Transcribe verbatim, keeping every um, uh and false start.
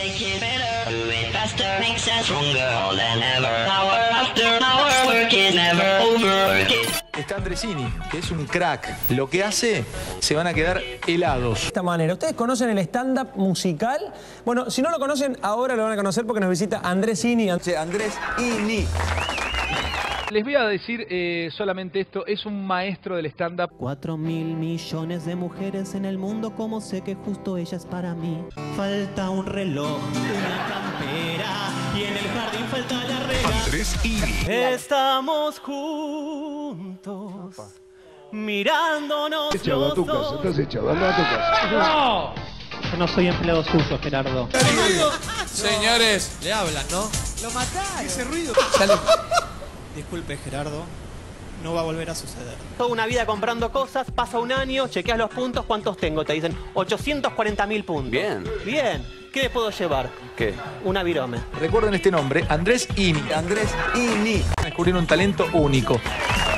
Está Andresini, que es un crack. Lo que hace, se van a quedar helados. De esta manera, ¿ustedes conocen el stand-up musical? Bueno, si no lo conocen, ahora lo van a conocer porque nos visita Andrés Ini. Andrés Ini. Les voy a decir eh, solamente esto, es un maestro del stand-up. Cuatro mil millones de mujeres en el mundo, como sé que justo ella es para mí. Falta un reloj, una campera, y en el jardín falta la rega. Andrés Ini. Estamos juntos, mirándonos Estás echado a tu los casa, dos. estás echado, anda a tu casa. ¡No! Yo no soy empleado suyo, Gerardo. Señores, le hablan, ¿no? Lo mataron. Ese ruido. Disculpe, Gerardo. No va a volver a suceder. Toda una vida comprando cosas, pasa un año, chequeas los puntos, ¿cuántos tengo? Te dicen ochocientos cuarenta mil puntos. Bien. Bien. ¿Qué me puedo llevar? ¿Qué? Una virome. Recuerden este nombre, Andrés Ini. Andrés Ini. Descubrieron un talento único.